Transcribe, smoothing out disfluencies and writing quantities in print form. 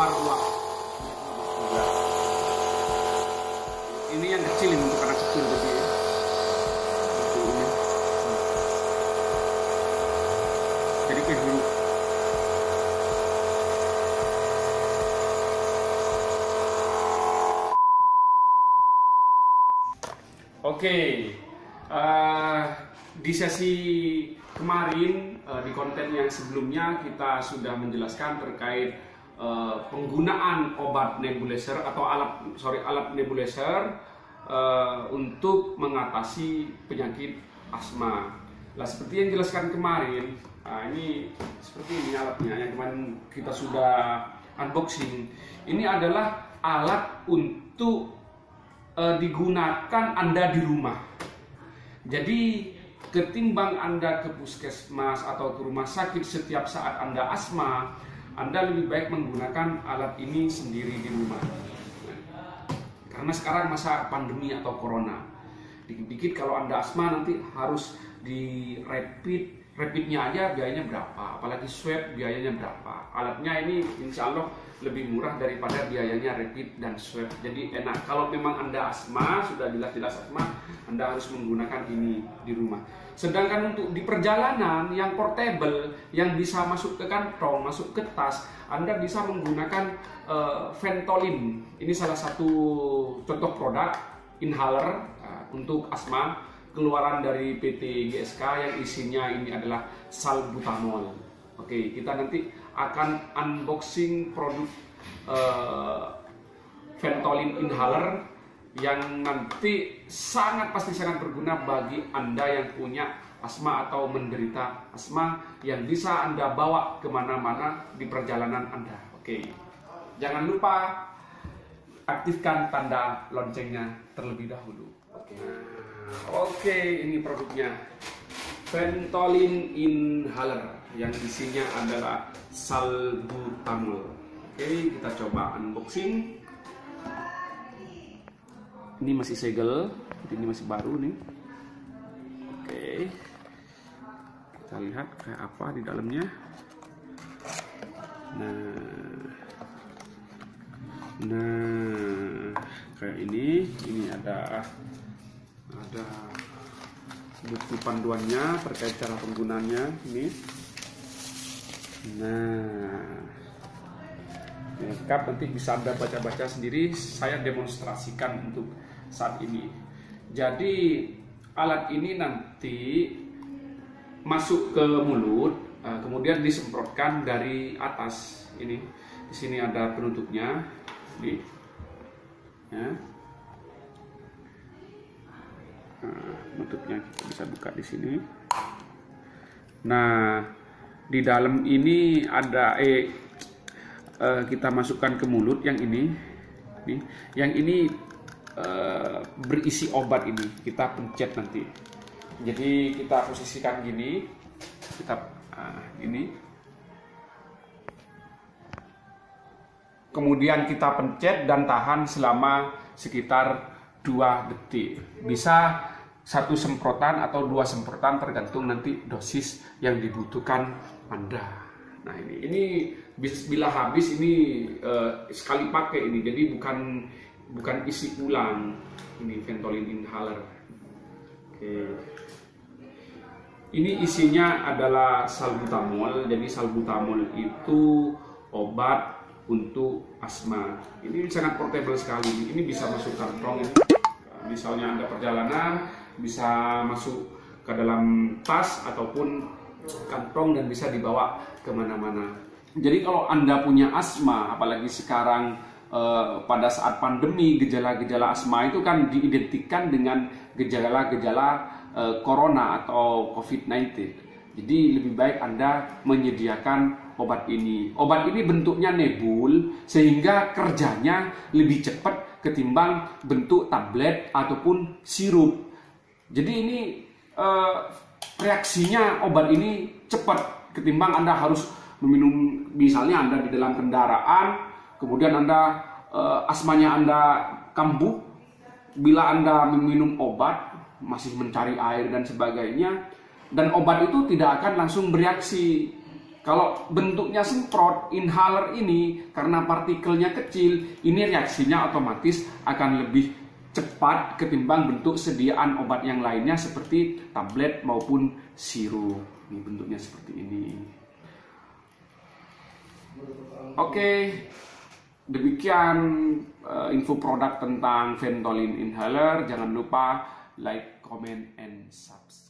marwah. Ini yang kecil ini untuk anak kecil jadi. Jadi kayak dulu. Oke, di sesi kemarin di konten yang sebelumnya kita sudah menjelaskan terkait penggunaan obat nebulizer atau alat nebulizer untuk mengatasi penyakit asma. Nah, seperti yang dijelaskan kemarin, ini seperti ini alatnya yang kemarin kita sudah unboxing. Ini adalah alat untuk digunakan Anda di rumah. Jadi ketimbang Anda ke puskesmas atau ke rumah sakit setiap saat Anda asma, Anda lebih baik menggunakan alat ini sendiri di rumah. Karena sekarang masa pandemi atau corona, dikit-dikit kalau Anda asma nanti harus di rapidnya aja biayanya berapa, apalagi swab biayanya berapa. Alatnya ini insya Allah lebih murah daripada biayanya rapid dan swab. Jadi enak. Kalau memang Anda asma, sudah jelas-jelas asma, Anda harus menggunakan ini di rumah. Sedangkan untuk di perjalanan yang portable, yang bisa masuk ke kantong, masuk ke tas, Anda bisa menggunakan Ventolin. Ini salah satu contoh produk inhaler untuk asma, keluaran dari PT GSK yang isinya ini adalah salbutamol. Oke, kita nanti akan unboxing produk Ventolin inhaler yang nanti pasti sangat berguna bagi Anda yang punya asma atau menderita asma, yang bisa Anda bawa kemana-mana di perjalanan Anda. Oke, jangan lupa aktifkan tanda loncengnya terlebih dahulu. Oke, ini produknya Ventolin inhaler yang isinya adalah salbutamol. Oke, kita coba unboxing. Ini masih segel, ini masih baru nih. Oke, kita lihat kayak apa di dalamnya. Nah, kayak ini ada buku panduannya terkait cara penggunaannya ini. Nah, lengkap, nanti bisa Anda baca-baca sendiri. Saya demonstrasikan untuk saat ini. Jadi alat ini nanti masuk ke mulut, kemudian disemprotkan dari atas. Ini di sini ada penutupnya, nih. Ya. Penutupnya kita bisa buka di sini. Nah, di dalam ini ada kita masukkan ke mulut yang ini. Nih, yang ini berisi obat ini. Kita pencet nanti. Jadi kita posisikan gini. Kita ini. Kemudian kita pencet dan tahan selama sekitar 2 detik. Bisa 1 semprotan atau 2 semprotan tergantung nanti dosis yang dibutuhkan Anda. Nah, ini bila habis ini sekali pakai ini. Jadi bukan isi ulang. Ini Ventolin inhaler. Oke. Ini isinya adalah salbutamol. Jadi salbutamol itu obat untuk asma. Ini sangat portable sekali. Ini bisa masuk kantong. Misalnya Anda perjalanan, bisa masuk ke dalam tas ataupun kantong dan bisa dibawa kemana-mana. Jadi kalau Anda punya asma, apalagi sekarang pada saat pandemi, gejala-gejala asma itu kan diidentikan dengan gejala-gejala corona atau COVID-19. Jadi lebih baik Anda menyediakan obat ini. Obat ini bentuknya nebul sehingga kerjanya lebih cepat ketimbang bentuk tablet ataupun sirup. Jadi ini reaksinya obat ini cepat ketimbang Anda harus meminum, misalnya Anda di dalam kendaraan, kemudian Anda asmanya Anda kambuh, bila Anda meminum obat masih mencari air dan sebagainya, dan obat itu tidak akan langsung bereaksi Kalau bentuknya semprot, inhaler ini karena partikelnya kecil, ini reaksinya otomatis akan lebih cepat ketimbang bentuk sediaan obat yang lainnya seperti tablet maupun sirup. Ini bentuknya seperti ini. Oke, demikian info produk tentang Ventolin inhaler. Jangan lupa like, comment, and subscribe.